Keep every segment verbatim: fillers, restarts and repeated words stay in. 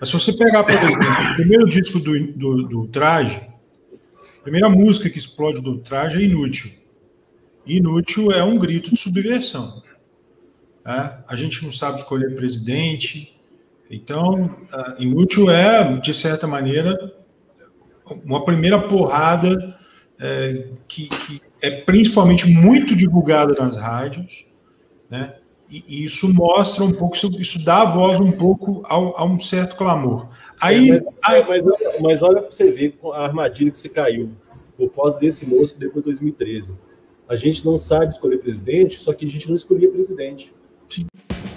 Mas se você pegar, por exemplo, o primeiro disco do, do, do Traje, a primeira música que explode do Traje é Inútil. Inútil é um grito de subversão. É? A gente não sabe escolher presidente, então, uh, Inútil é, de certa maneira, uma primeira porrada é, que, que é principalmente muito divulgada nas rádios, né? E, e isso mostra um pouco, isso, isso dá voz um pouco ao, a um certo clamor. Aí, é, mas, aí... Mas, mas olha para você ver a armadilha que você caiu por causa desse moço depois de dois mil e treze. A gente não sabe escolher presidente, só que a gente não escolhia presidente. Sim.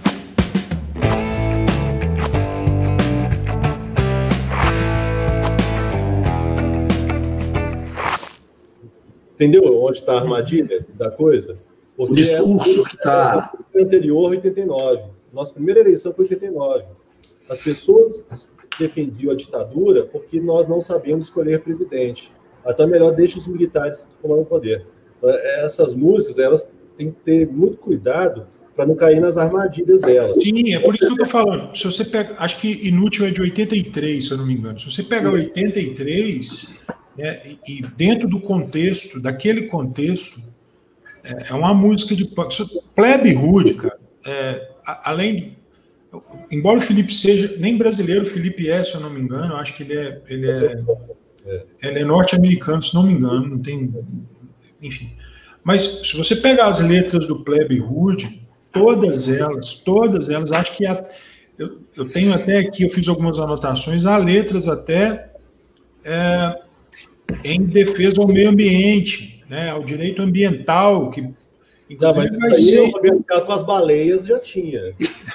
Entendeu onde está a armadilha da coisa? Porque o discurso é, que está... anterior, oitenta e nove. Nossa primeira eleição foi oitenta e nove. As pessoas defendiam a ditadura porque nós não sabíamos escolher presidente. Até melhor deixa os militares tomar o poder. Essas músicas, elas têm que ter muito cuidado para não cair nas armadilhas delas. Sim, é por isso que eu estou falando. Se você pega, acho que Inútil é de oitenta e três, se eu não me engano. Se você pega oitenta e três, né, e, e dentro do contexto, daquele contexto, é, é uma música de plebe rude, cara. É, a, além, embora o Felipe seja nem brasileiro, o Felipe é, se eu não me engano, eu acho que ele é, ele é, ele é norte-americano, se não me engano, não tem, enfim. Mas se você pegar as letras do plebe rude, todas elas, todas elas, acho que há, eu, eu tenho até aqui, eu fiz algumas anotações, há letras até é, em defesa ao meio ambiente, né, ao direito ambiental, que não, mas isso aí, ser... o com as baleias já tinha. Isso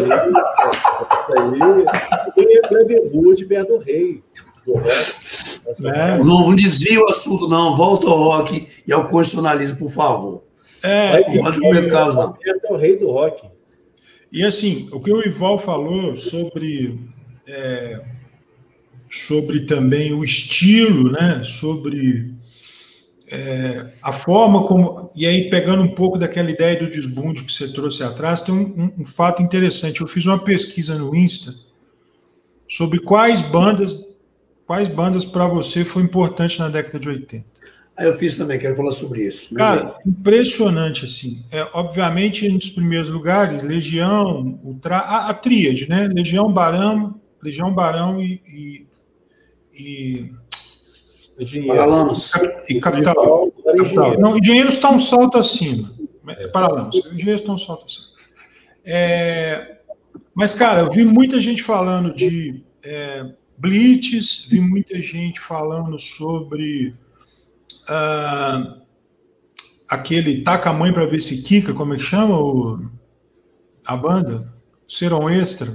aí, quem é plebe rude perto do rei, do rock. É. Não, não desvia o assunto, não. Volta ao rock e ao constitucionalismo, por favor. É, não pode comer caos, não. É o rei do rock. E assim, o que o Ival falou sobre, é, sobre também o estilo, né? Sobre é, a forma como. E aí, pegando um pouco daquela ideia do desbunde que você trouxe atrás, tem um, um, um fato interessante. Eu fiz uma pesquisa no Insta sobre quais bandas. Quais bandas para você foi importante na década de oitenta? Ah, eu fiz também, quero falar sobre isso. Cara, impressionante, assim. É, obviamente, em um dos primeiros lugares, Legião, o tra... a, a tríade, né? Legião, Barão, Legião, Barão e... e, e... Paralamas. E Capital. Capital. Não, Engenheiros está um salto acima. É, Paralamas. Engenheiros está um salto acima. É, mas, cara, eu vi muita gente falando de... É, Blitz, vi muita gente falando sobre uh, aquele Taca a Mãe para ver se quica, como é que chama o, a banda? Serão Extra.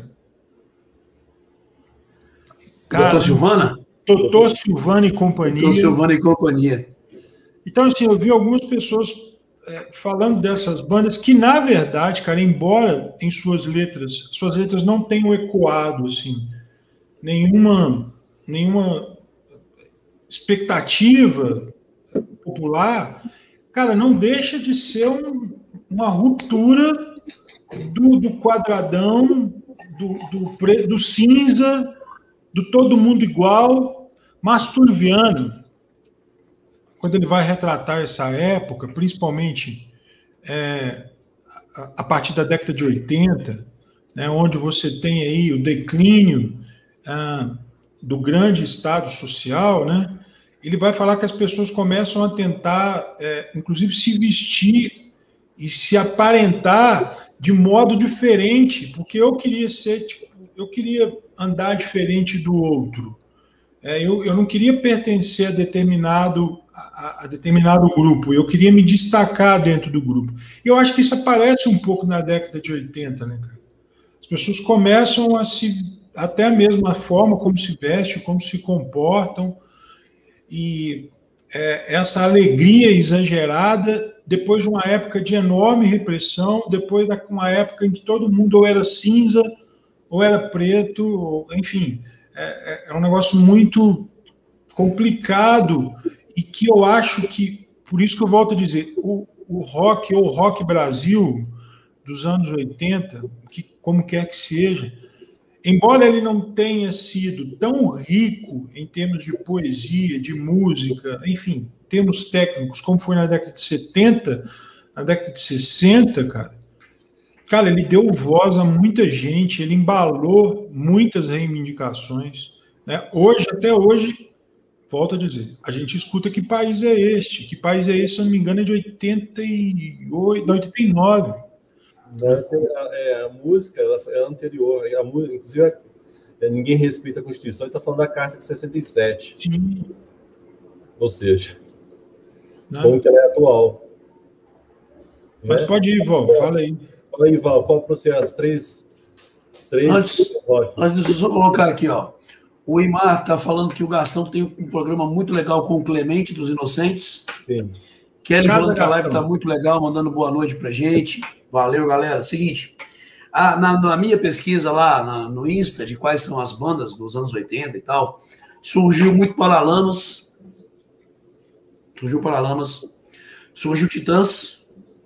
Doutor Silvana? Doutor Silvana e companhia. Doutor Silvana e companhia. Então, assim, eu vi algumas pessoas é, falando dessas bandas que, na verdade, cara, embora em suas letras, suas letras não tenham ecoado, assim, nenhuma, nenhuma expectativa popular, cara, não deixa de ser um, uma ruptura do, do quadradão, do, do, pre, do cinza, do todo mundo igual. Masturviano, quando ele vai retratar essa época, principalmente é, a, a partir da década de oitenta, né, onde você tem aí o declínio Ah, do grande Estado social, né? Ele vai falar que as pessoas começam a tentar, é, inclusive, se vestir e se aparentar de modo diferente, porque eu queria ser, tipo, eu queria andar diferente do outro. É, eu, eu não queria pertencer a determinado, a, a determinado grupo, eu queria me destacar dentro do grupo. E eu acho que isso aparece um pouco na década de oitenta, né, cara? As pessoas começam a se até a mesma forma como se vestem, como se comportam, e é, essa alegria exagerada, depois de uma época de enorme repressão, depois de uma época em que todo mundo ou era cinza, ou era preto, ou, enfim, é, é um negócio muito complicado, e que eu acho que, por isso que eu volto a dizer, o, o rock, ou o rock Brasil, dos anos oitenta, que, como quer que seja, embora ele não tenha sido tão rico em termos de poesia, de música, enfim, termos técnicos, como foi na década de setenta, na década de sessenta, cara, cara, ele deu voz a muita gente, ele embalou muitas reivindicações, né? Hoje, até hoje, volto a dizer, a gente escuta Que País é Este? Que País é Este, se eu não me engano, é de oitenta e oito, oitenta e nove. A, é, a música ela é anterior, a música, inclusive é, ninguém respeita a Constituição, ele está falando da Carta de sessenta e sete. Sim. Ou seja, como que ela é atual. Mas né? Pode ir, Val, fala aí. Fala aí, Val, qual para você as três... As três antes, antes de eu só colocar aqui, ó. O Imar está falando que o Gastão tem um programa muito legal com o Clemente dos Inocentes. Sim. Kelly falando que a live está muito legal, mandando boa noite pra gente. Valeu, galera. Seguinte, a, na, na minha pesquisa lá na, no Insta, de quais são as bandas dos anos oitenta e tal, surgiu muito Paralamas, surgiu Paralamas, surgiu Titãs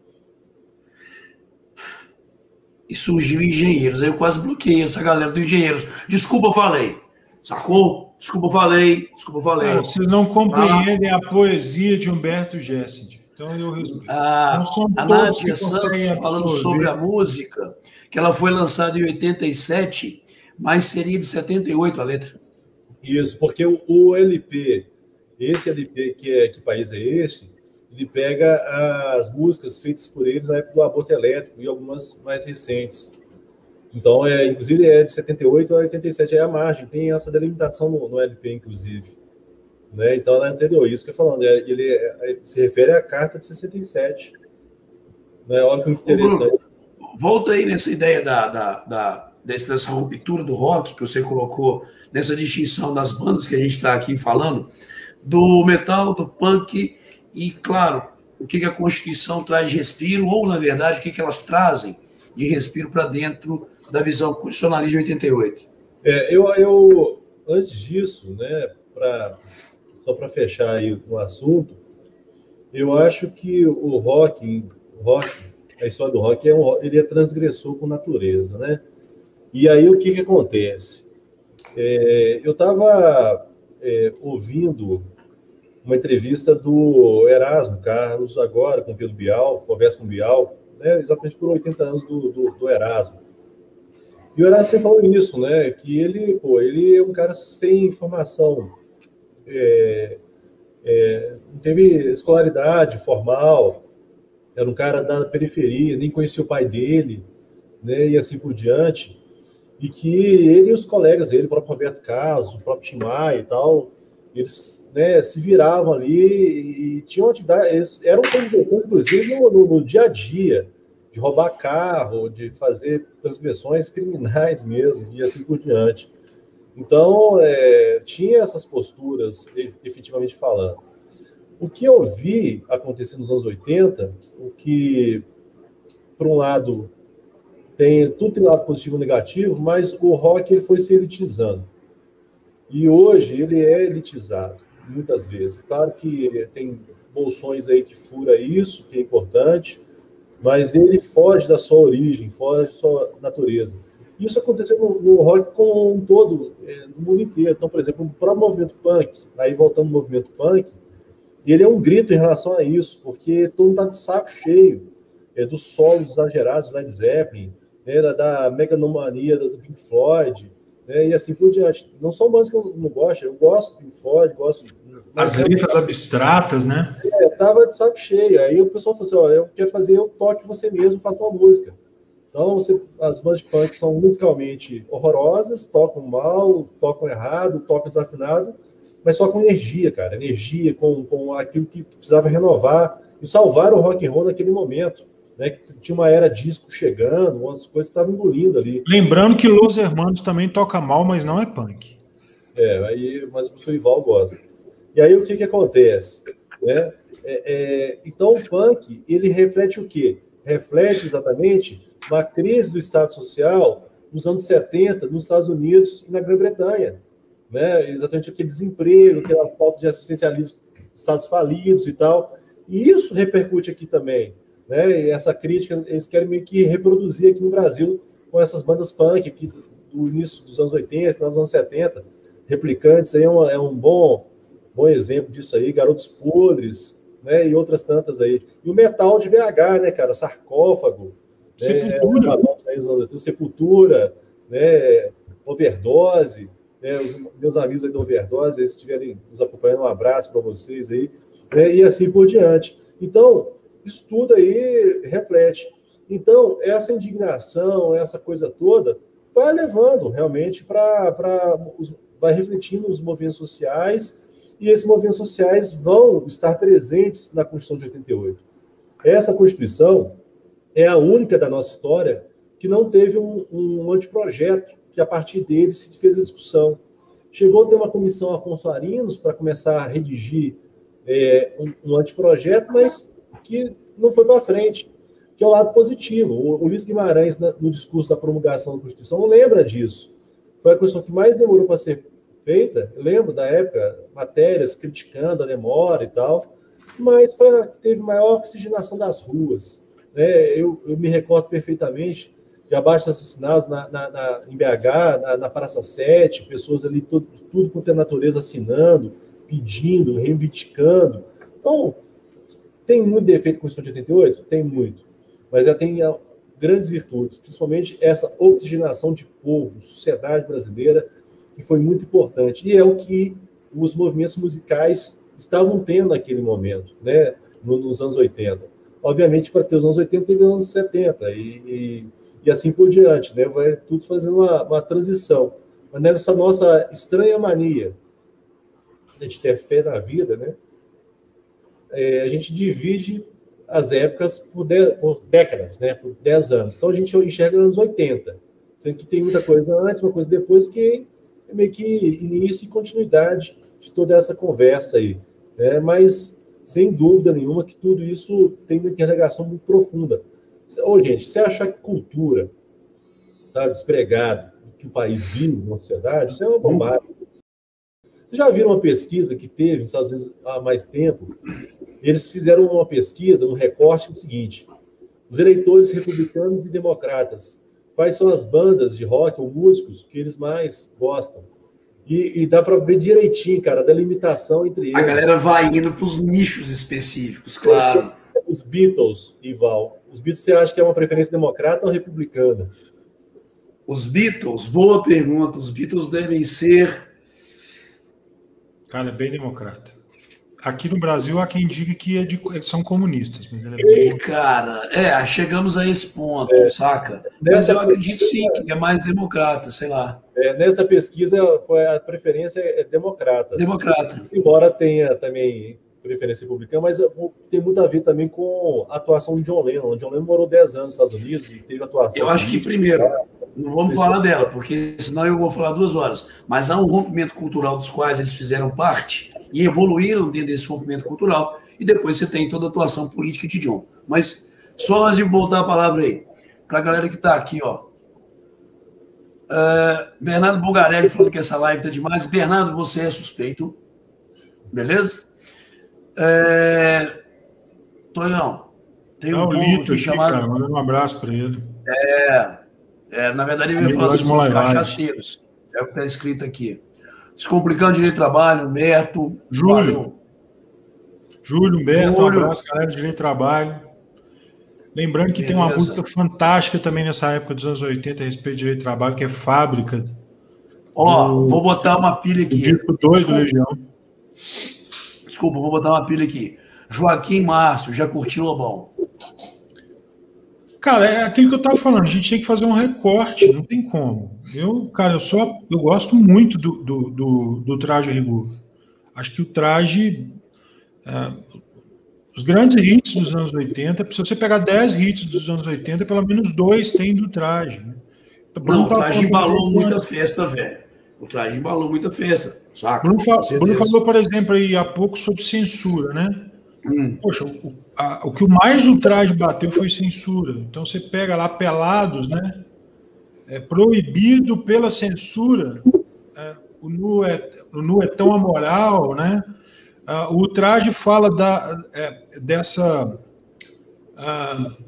e surgiu Engenheiros. Aí eu quase bloqueei essa galera do Engenheiros. Desculpa, falei. Sacou? Desculpa, falei. Desculpa, falei. Ah, vocês não compreendem ah. a poesia de Humberto Gessing. Então eu respeito. Ah, a Nádia Santos falando sobre a música, que ela foi lançada em oitenta e sete, mas seria de setenta e oito a letra. Isso, porque o, o L P, esse L P que é Que País é Este, ele pega as músicas feitas por eles na época do aborto elétrico e algumas mais recentes. Então, é, inclusive, é de setenta e oito a oitenta e sete, é a margem, tem essa delimitação no, no L P, inclusive. Né? Então, ela é anterior, isso que eu falando, ele, ele se refere à Carta de sessenta e sete. Né? Olha que interessante. Bruno, volta aí nessa ideia da, da, da, dessa ruptura do rock que você colocou, nessa distinção das bandas que a gente está aqui falando, do metal, do punk e, claro, o que a Constituição traz de respiro, ou, na verdade, o que elas trazem de respiro para dentro da visão constitucionalista de oitenta e oito. É, eu, eu, antes disso, né, pra, só para fechar aí o assunto, eu acho que o rock, o rock a história do rock, é um, ele é transgressor com natureza, né? E aí o que, que acontece? É, eu estava é, ouvindo uma entrevista do Erasmo Carlos, agora com o Pedro Bial, conversa com o Bial, né, exatamente por oitenta anos do, do, do Erasmo. E o Erasmo sempre falou isso, né, que ele, pô, ele é um cara sem formação, é, é, não teve escolaridade formal, era um cara da periferia, nem conhecia o pai dele, né, e assim por diante, e que ele e os colegas dele, o próprio Roberto Carlos, o próprio Tim Maia e tal, eles, né, se viravam ali e tinham atividade, eles eram transgressões, inclusive, no, no, no dia a dia, de roubar carro, de fazer transgressões criminais mesmo, e assim por diante. Então, é, tinha essas posturas, efetivamente falando. O que eu vi acontecer nos anos oitenta, o que, por um lado, tem, tudo tem lado positivo e negativo, mas o rock ele foi se elitizando. E hoje ele é elitizado, muitas vezes. Claro que tem bolsões aí que fura isso, que é importante, mas ele foge da sua origem, foge da sua natureza. Isso aconteceu no, no rock como um todo, é, no mundo inteiro. Então, por exemplo, o próprio movimento punk, aí voltando ao movimento punk, ele é um grito em relação a isso, porque todo mundo está de saco cheio é, dos solos exagerados do Led Zeppelin, né, da, da meganomania do Pink Floyd, né, e assim por diante. Não são bandas que eu não gosto, eu gosto do Pink Floyd, gosto... As letras abstratas, né? É, tava de saco cheio. Aí o pessoal falou assim, ó, eu quero fazer, eu toque você mesmo, faça uma música. Então, você, as bandas de punk são musicalmente horrorosas, tocam mal, tocam errado, tocam desafinado, mas só com energia, cara, energia, com, com aquilo que precisava renovar e salvar o rock and roll naquele momento, né? Que tinha uma era disco chegando, umas coisas que estavam engolindo ali. Lembrando que Los Hermanos também toca mal, mas não é punk. É, aí, mas o seu Ival gosta. E aí o que que acontece? Né? É, é, então o punk, ele reflete o quê? Reflete exatamente uma crise do Estado Social nos anos setenta, nos Estados Unidos e na Grã-Bretanha. Né? Exatamente aquele desemprego, aquela falta de assistencialismo, estados falidos e tal. E isso repercute aqui também. Né? E essa crítica, eles querem meio que reproduzir aqui no Brasil com essas bandas punk aqui do início dos anos oitenta, final dos anos setenta. Replicantes aí é, uma, é um bom, bom exemplo disso aí, Garotos Podres, né, e outras tantas aí. E o metal de B H, né, cara, Sarcófago, Sepultura, né, é, Sepultura, né, Overdose, né, os meus amigos aí do Overdose, eles estiverem nos acompanhando, um abraço para vocês aí, né, e assim por diante. Então, isso tudo aí reflete. Então, essa indignação, essa coisa toda, vai levando realmente para... vai refletindo nos movimentos sociais, e esses movimentos sociais vão estar presentes na Constituição de oitenta e oito. Essa Constituição é a única da nossa história que não teve um, um anteprojeto, que a partir dele se fez a discussão. Chegou a ter uma comissão Afonso Arinos para começar a redigir é, um, um anteprojeto, mas que não foi para frente, que é o lado positivo. O Ulisses Guimarães, no discurso da promulgação da Constituição, não lembra disso. Foi a Constituição que mais demorou para ser feita. Eu lembro da época, matérias criticando a demora e tal, mas foi a que teve maior oxigenação das ruas. Né? Eu, eu me recordo perfeitamente de abaixo assassinados na, na, na, em B H, na, na Praça sete, pessoas ali, todo, tudo quanto é natureza, assinando, pedindo, reivindicando. Então, tem muito defeito com a Constituição de oitenta e oito? Tem muito. Mas ela tem grandes virtudes, principalmente essa oxigenação de povo, sociedade brasileira, que foi muito importante. E é o que os movimentos musicais estavam tendo naquele momento, né, nos anos oitenta. Obviamente, para ter os anos oitenta, teve os anos setenta, e, e, e assim por diante, né, vai tudo fazendo uma, uma transição. Mas nessa nossa estranha mania de ter fé na vida, né, é, a gente divide as épocas por, de, por décadas, né, por dez anos. Então, a gente enxerga os anos oitenta, sendo que tem muita coisa antes, uma coisa depois, que é meio que início e continuidade de toda essa conversa aí. Né? Mas, sem dúvida nenhuma, que tudo isso tem uma interligação muito profunda. Ô, gente, você achar que cultura está despregado do que o país vive na sociedade, isso é uma bobagem. Vocês já viram uma pesquisa que teve nos Estados Unidos há mais tempo? Eles fizeram uma pesquisa, um recorte, do seguinte: os eleitores republicanos e democratas, quais são as bandas de rock ou músicos que eles mais gostam? E, e dá para ver direitinho, cara, a delimitação entre eles. A galera vai indo para os nichos específicos, claro. Os Beatles, Ival. Os Beatles, você acha que é uma preferência democrata ou republicana? Os Beatles, boa pergunta. Os Beatles devem ser... Cara, é bem democrata. Aqui no Brasil há quem diga que é de, são comunistas. Mas é bem... E, cara, é, chegamos a esse ponto, é. saca? Mas eu acredito sim que é mais democrata, sei lá. É, nessa pesquisa, foi a preferência é democrata. Democrata. Embora tenha também preferência republicana, mas tem muito a ver também com a atuação de John Lennon. O John Lennon morou dez anos nos Estados Unidos e teve atuação... Eu acho que, primeiro, não vamos falar dela, porque senão eu vou falar duas horas, mas há um rompimento cultural dos quais eles fizeram parte e evoluíram dentro desse rompimento cultural, e depois você tem toda a atuação política de John. Mas, só antes de voltar a palavra aí, para a galera que está aqui, ó, uh, Bernardo Bulgarelli falando que essa live está demais. Bernardo, você é suspeito, beleza? É... Tonhão, tem um povo aqui chamado... Cara, mandando um abraço para ele. É, é, na verdade, eu ia falar assim, os cachaceiros. É o que está escrito aqui. Descomplicando Direito do Trabalho, Humberto. Júlio. Valeu. Júlio, Humberto, Júlio. Um abraço, galera de Direito do Trabalho. Lembrando que Beleza. Tem uma música fantástica também nessa época dos anos oitenta a respeito de Direito do Trabalho, que é Fábrica. Ó, do... vou botar uma pilha aqui. Disco dois do Legião. Desculpa, vou botar uma pilha aqui. Joaquim Márcio, já curtiu Lobão? Cara, é aquilo que eu estava falando, a gente tem que fazer um recorte, não tem como. Eu, cara, eu só eu gosto muito do, do, do, do Traje a Rigor. Acho que o Traje, é, os grandes hits dos anos oitenta, se você pegar dez hits dos anos oitenta, pelo menos dois tem do Traje. Né? Não, o Traje embalou muita festa, velho. O Traje embalou muita festa, saca? Bruno, fa Bruno falou, por exemplo, aí há pouco sobre censura, né? Hum. Poxa, o, a, o que mais o Traje bateu foi censura. Então você pega lá Pelados, né? É proibido pela censura. É, o, nu é, o nu é tão amoral, né? Ah, o Traje fala da, é, dessa, ah,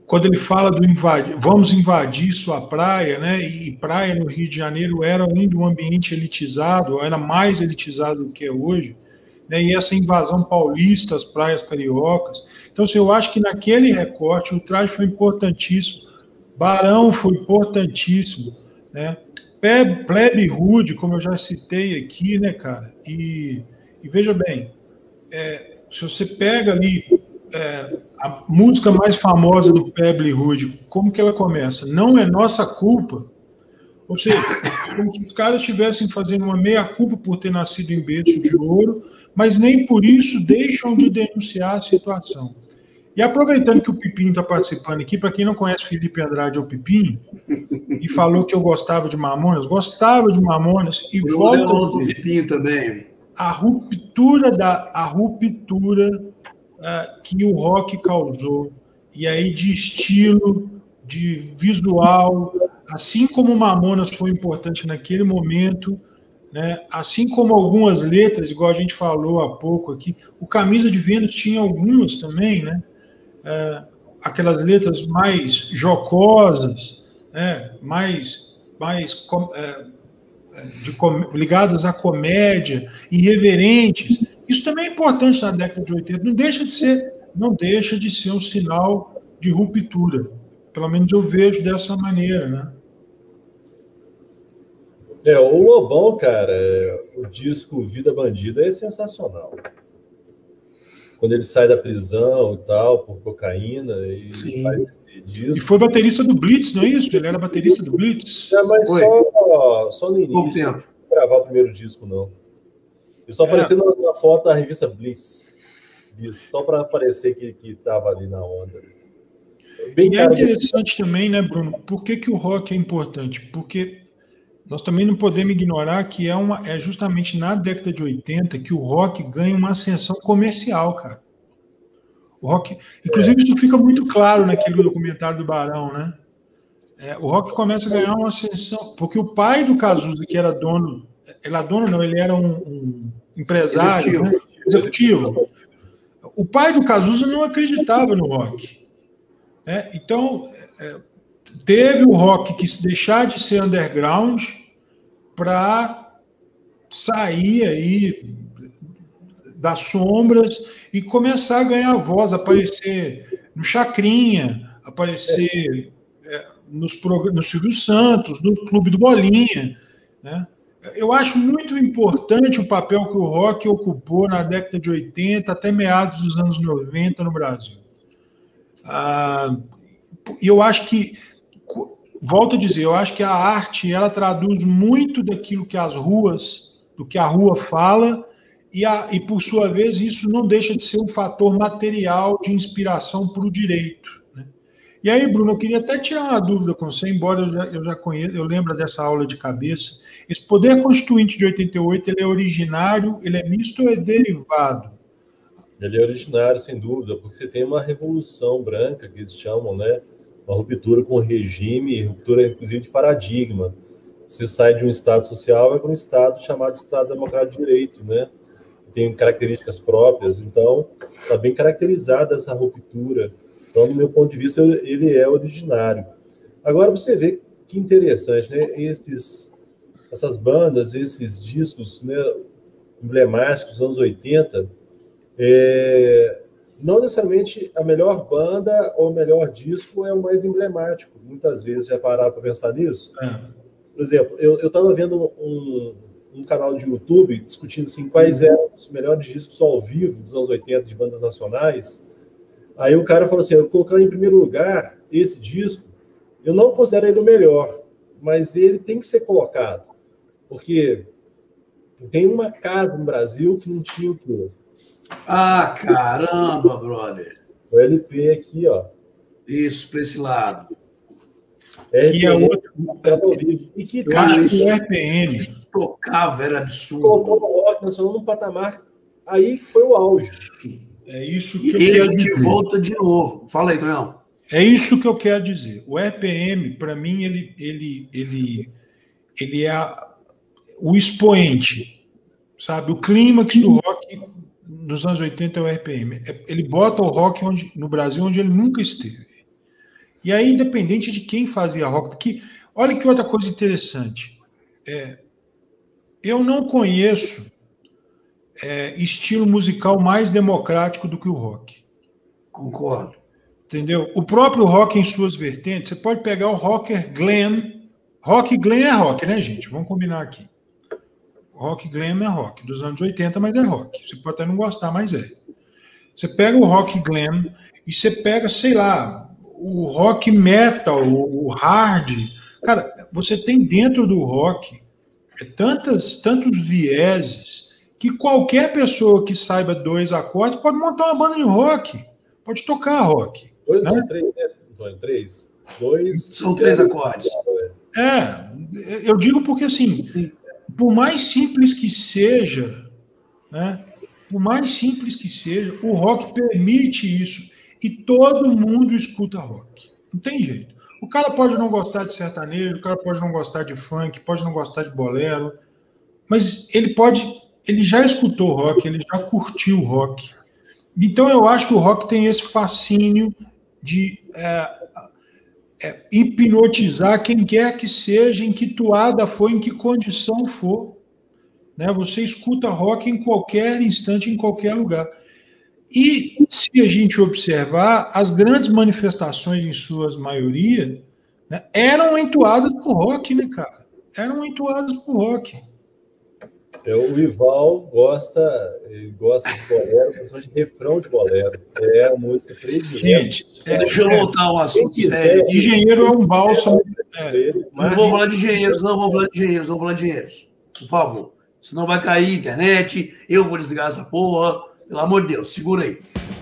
quando ele fala do invadir, vamos invadir sua praia, né? E praia no Rio de Janeiro era ainda um ambiente elitizado, era mais elitizado do que é hoje, né? E essa invasão paulista às praias cariocas. Então, assim, eu acho que naquele recorte o traje foi importantíssimo, Barão foi importantíssimo, né? Plebe Rude, como eu já citei aqui, né, cara? E, e veja bem, é, se você pega ali é, a música mais famosa do Plebe Rude, como que ela começa? Não é nossa culpa. Ou seja, como se os caras estivessem fazendo uma meia-culpa por ter nascido em berço de ouro, mas nem por isso deixam de denunciar a situação. E aproveitando que o Pipinho está participando aqui, para quem não conhece Felipe Andrade, é o Pipinho, e falou que eu gostava de Mamonas, gostava de Mamonas, e eu volta a dizer, Pipinho também. A ruptura, da, a ruptura uh, que o rock causou, e aí de estilo, de visual, assim como Mamonas foi importante naquele momento, né, assim como algumas letras, igual a gente falou há pouco aqui, o Camisa de Vênus tinha algumas também, né? Uh, aquelas letras mais jocosas, né, mais, mais uh, de, ligadas à comédia, irreverentes. Isso também é importante na década de oitenta. Não deixa de ser, não deixa de ser um sinal de ruptura. Pelo menos eu vejo dessa maneira, né? É, o Lobão, cara, o disco Vida Bandida é sensacional. Quando ele sai da prisão e tal, por cocaína, e Sim. faz esse disco. E foi baterista do Blitz, não é isso? Ele era baterista do Blitz? É, mas só, só no início. Não não gravar o primeiro disco, não. E só apareceu é. na foto da revista Bliss. Bliss só para aparecer que, que tava ali na onda. Bem e é interessante de... também, né, Bruno? Por que, que o rock é importante? Porque nós também não podemos ignorar que é, uma, é justamente na década de oitenta que o rock ganha uma ascensão comercial, cara. O rock, inclusive, é. isso fica muito claro naquele documentário do Barão, né? É, o rock começa a ganhar uma ascensão, porque o pai do Cazuza, que era dono, ele era dono, não, ele era um, um empresário, executivo. Né? executivo. O pai do Cazuza não acreditava no rock. Né? Então, é, teve o rock que se deixar de ser underground para sair aí das sombras e começar a ganhar voz, aparecer no Chacrinha, aparecer é, nos, no Silvio Santos, no Clube do Bolinha. Né? Eu acho muito importante o papel que o rock ocupou na década de oitenta até meados dos anos noventa no Brasil. Ah, e eu acho que volto a dizer, eu acho que a arte ela traduz muito daquilo que as ruas, do que a rua fala, e, a, e por sua vez isso não deixa de ser um fator material de inspiração para o direito. Né? E aí, Bruno, eu queria até tirar uma dúvida com você, embora eu já, eu já conheça, eu lembro dessa aula de cabeça. Esse poder constituinte de oitenta e oito, ele é originário, ele é misto ou é derivado? Ele é originário, sem dúvida, porque você tem uma revolução branca, que eles chamam, né? Uma ruptura com o regime, ruptura, inclusive, de paradigma. Você sai de um Estado social e vai para um Estado chamado de Estado Democrático de Direito, né? Tem características próprias, então está bem caracterizada essa ruptura. Então, do meu ponto de vista, ele é originário. Agora, você vê que interessante, né? Esses, essas bandas, esses discos, né, emblemáticos dos anos oitenta, é... não necessariamente a melhor banda ou o melhor disco é o mais emblemático. Muitas vezes já pararam para pensar nisso. É. Por exemplo, eu estava vendo um, um canal de YouTube discutindo assim, quais eram os melhores discos ao vivo dos anos oitenta de bandas nacionais. Aí o cara falou assim, eu colocando em primeiro lugar esse disco, eu não considero ele o melhor, mas ele tem que ser colocado. Porque tem uma casa no Brasil que não tinha o quê? Ah, caramba, brother. O L P aqui, ó. Isso, para esse lado. É, que é outro. E que, cara, isso, R P M. Isso tocava, era absurdo. Colocou o rock nacional num patamar. Aí foi o auge. É isso que e eu quero dizer. E a gente volta de novo. Fala aí, Tonhão. É isso que eu quero dizer. O R P M, para mim, ele, ele, ele, ele é a, o expoente, sabe? O clímax do rock nos anos oitenta é o R P M. Ele bota o rock onde, no Brasil onde ele nunca esteve. E aí, independente de quem fazia rock, porque olha que outra coisa interessante. É, eu não conheço é, estilo musical mais democrático do que o rock. Concordo. Entendeu? O próprio rock em suas vertentes, você pode pegar o rocker glam. Rock glam é rock, né, gente? Vamos combinar aqui. Rock glam é rock, dos anos oitenta, mas é rock. Você pode até não gostar, mas é. Você pega o rock glam e você pega, sei lá, o rock metal, o hard. Cara, você tem dentro do rock tantas, tantos vieses que qualquer pessoa que saiba dois acordes pode montar uma banda de rock, pode tocar rock. Dois, né? não, três, né? Não, três. Dois. São três acordes. É, eu digo porque assim, Sim. por mais simples que seja, né? Por mais simples que seja, o rock permite isso. E todo mundo escuta rock. Não tem jeito. O cara pode não gostar de sertanejo, o cara pode não gostar de funk, pode não gostar de bolero, mas ele pode, ele já escutou rock, ele já curtiu rock. Então eu acho que o rock tem esse fascínio de é, é, hipnotizar quem quer que seja, em que toada for, em que condição for. Né? Você escuta rock em qualquer instante, em qualquer lugar. E, se a gente observar, as grandes manifestações, em suas maioria, né, eram entoadas por rock, né, cara? Eram entoadas por rock. É, o Ival gosta, ele gosta de bolero, principalmente de refrão de bolero. É a música predileta. Gente, é, deixa eu voltar a um assunto sério. Engenheiro é um bálsamo. É. Não vou falar de engenheiros, não vou falar de engenheiros, não vou falar de engenheiros. Por favor. Senão vai cair a internet, eu vou desligar essa porra. Pelo amor de Deus, segura aí.